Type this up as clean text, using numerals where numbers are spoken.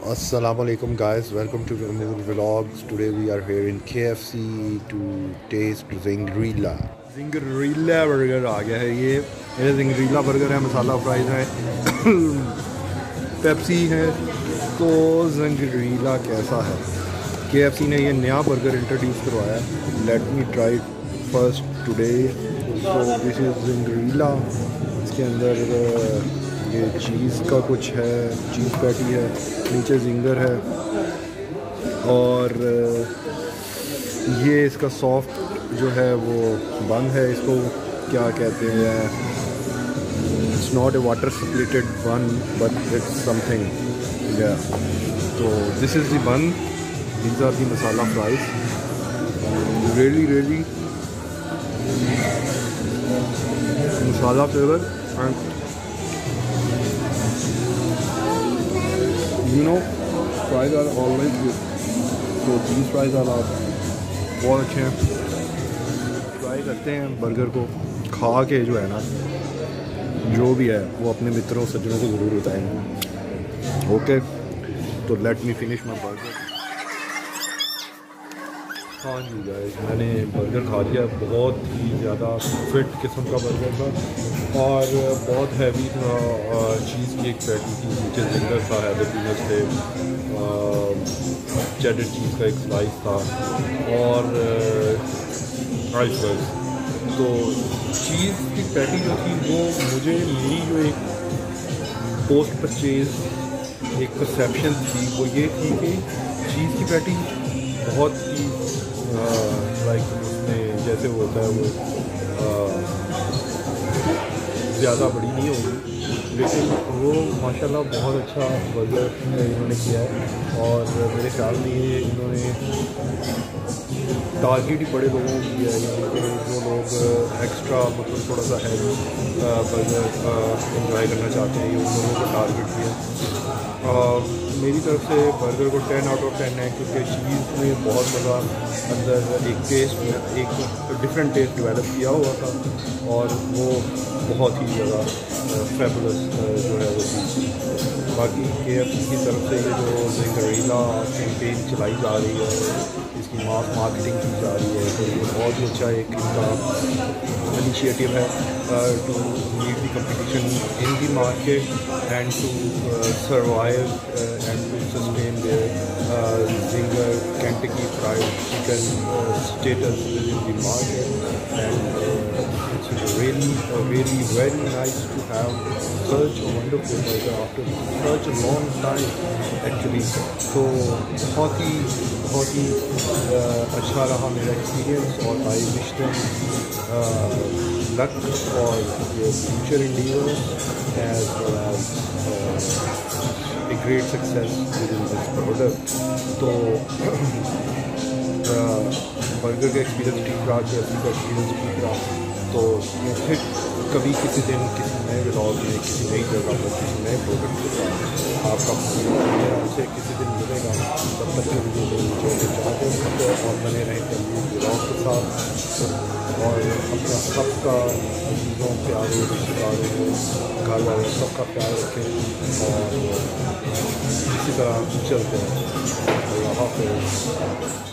Assalamualaikum guys, welcome to Tamoor vlogs. Today we are here in KFC to taste Zingerella. Zingerella burger आ गया है ये ज़िंगरेला burger है, मसाला fries है, Pepsi है। तो ज़िंगरेला कैसा है? KFC ने ये नया बर्गर इंट्रोड्यूस करवाया है। Let me try first today. So this is Zingerella. इसके अंदर ये चीज़ का कुछ है, चीज़ पैटी है, नीचे जिंगर है और ये इसका सॉफ्ट जो है वो बन है। इसको क्या कहते हैं? It's not a water splitted bun but it's something या। तो this is the bun, these are the masala fries. Really masala flavour and you know fries are always good, so these fries are बहुत अच्छे हैं। ट्राई करते हैं burger को, खा के जो है ना, जो भी है वो अपने मित्रों सज्जनों को ज़रूर बताएंगे। ओके, तो let me finish my burger. हाँ जी गाइस, मैंने बर्गर खा लिया। बहुत ही ज़्यादा फिट किस्म का बर्गर था और बहुत हैवी था। चीज़ की एक पैटी थी, नीचे जिंगर था, हैलोपिनोस थे, चेडर चीज़ का एक स्लाइस था और आइसबर्ग। तो चीज़ की पैटी जो थी वो मुझे मेरी जो एक पोस्ट परचेज एक परसेप्शन थी वो ये थी कि चीज़ की पैटी बहुत ही लाइक उसमें जैसे होता है वो ज़्यादा बड़ी नहीं होगी, लेकिन वो माशाल्लाह बहुत अच्छा बर्गर इन्होंने किया है। और मेरे ख्याल में ये इन्होंने टारगेट ही बड़े लोगों को किया है, यानी कि जो लोग एक्स्ट्रा मतलब थोड़ा सा हैवी बर्गर इंजॉय करना चाहते हैं, ये उन लोगों को टारगेट किया। मेरी तरफ से बर्गर को 10 आउट ऑफ 10 है, क्योंकि चीज़ में बहुत मज़ा, अंदर एक टेस्ट में एक डिफरेंट टेस्ट डेवलप किया हुआ था और वो बहुत ही ज़्यादा फेबुलस जो है वो चीज़। बाकी KFC की तरफ से ये जो ज़िंगरेला कैंपेन चलाई जा रही है, इसकी मास मार्केटिंग की जा रही है, तो ये बहुत ही अच्छा एक इनका इनिशिएटिव है to meet the competition in the market and to survive and to sustain their Zinger Kentucky Fried Chicken status within the market, and it's really very nice to have such a wonderful burger after such a long time actually. So बहुत ही अच्छा रहा मेरा experience और I wish them luck for your future endeavors as well as a great success within this product. तो burger का experience ठीक रहा, KFC का एक्सपीरियंस ठीक रहा। तो फिर कभी किसी दिन किसी नए व्लॉग में किसी नई जगह पर किसी नए प्रोडक्ट के साथ आपका उसे किसी दिन मिलेगा। तब तक के वीडियो चाहते हैं और बने रहें कभी व्लॉग के साथ और अपना सबका चीज़ों प्यारे रिश्तेदारों घर वालों सबका प्यार रखें और इसी तरह चलते हैं। अल्लाह हाफ़िज़।